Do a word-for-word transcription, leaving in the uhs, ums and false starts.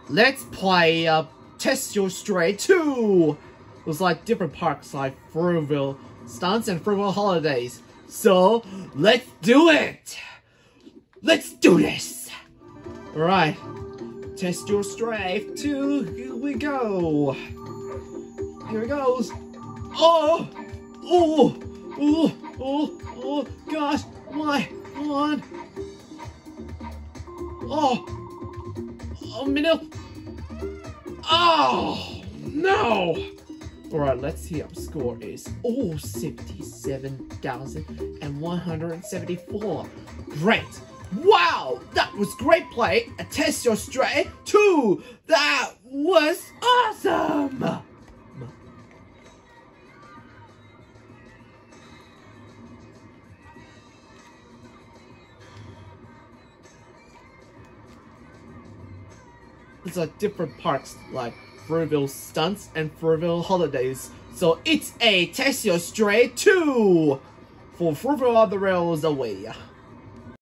let's play uh, Test Your Stray two. It was like different parks like Thrillville Stunts and Thrillville Holidays. So, let's do it! Let's do this! Alright. Test Your Stray two. Here we go. Here it goes. Oh! Oh! Oh! Oh! Oh! Gosh! My God! Oh! Oh, minute! Oh! No! Alright, let's see. Our score is oh seventy-seven thousand one hundred seventy-four. Great! Wow! That was great play! A Test Your Stray two! That was awesome! It's like different parks like Thrillville Stunts and Thrillville Holidays. So it's a Test Your Stray two for Thrillville on the Rails away.